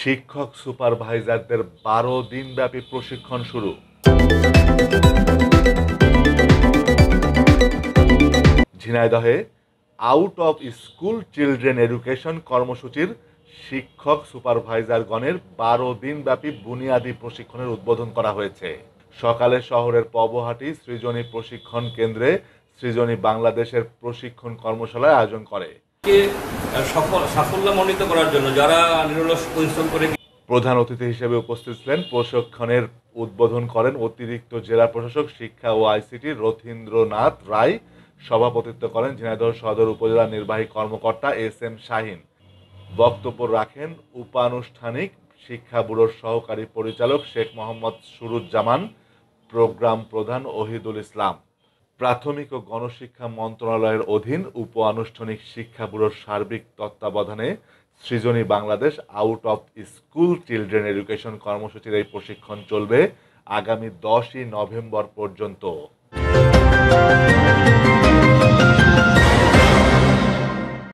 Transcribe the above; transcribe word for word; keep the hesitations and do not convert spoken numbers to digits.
শিক্ষক সুপারভাইজারদের বারো দিনব্যাপী প্রশিক্ষণ শুরু। ঝিনাইদহে out of school children education কর্মসূচির শিক্ষক সুপারভাইজারগণের বারো দিনব্যাপী বুনিয়াদী প্রশিক্ষণের উদ্বোধন করা হয়েছে। সকালে শহরের পবহাটি সৃজনী প্রশিক্ষণ কেন্দ্রে সৃজনী বাংলাদেশের প্রশিক্ষণ কর্মশালার আয়োজন করে। সাফল্যমণ্ডিত করার জন্য যারা নিরলস পরিশ্রম করে। প্রধান অতিথি হিসেবে উপস্থিত ছিলেন প্রশিক্ষণের উদ্বোধন করেন অতিরিক্ত জেলা প্রশাসক শিক্ষা ও আইসিটি রথীন্দ্রনাথ রায়। সভাপতিত্ব করেন ঝিনাইদহ সদর উপজেলা নির্বাহী কর্মকর্তা এস এম শাহিন। বক্তব্য রাখেন উপানুষ্ঠানিক শিক্ষা ব্যুরোর সহকারী পরিচালক শেখ মোহাম্মদ সুরুজ্জামান, প্রোগ্রাম প্রধান ওহিদুল ইসলাম। প্রাথমিক ও গণশিক্ষা মন্ত্রণালয়ের অধীন উপ আনুষ্ঠানিক শিক্ষা ব্যুরোর সার্বিক তত্ত্বাবধানে Srijoni Bangladesh out of school children education কর্মসূচির এই প্রশিক্ষণ চলবে আগামী দশই নভেম্বর পর্যন্ত।